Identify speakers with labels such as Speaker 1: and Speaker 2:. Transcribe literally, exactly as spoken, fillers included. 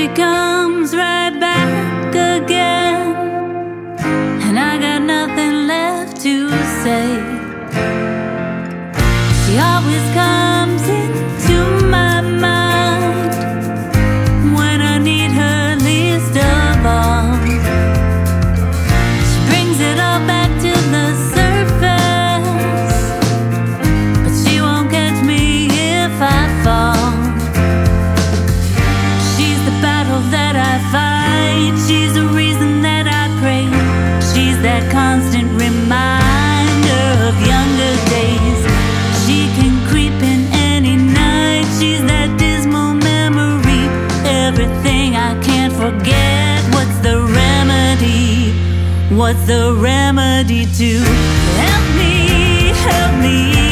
Speaker 1: she comes right back again, and I got nothing left to say. She always comes into my mind when I need her least of all. She brings it all back to the surface, but she won't catch me if I fall. She's the battle that I fight, she's the reason that I pray, she's that constant reminder of younger days. She can creep in any night, she's that dismal memory, everything I can't forget. What's the remedy? What's the remedy to help me, help me?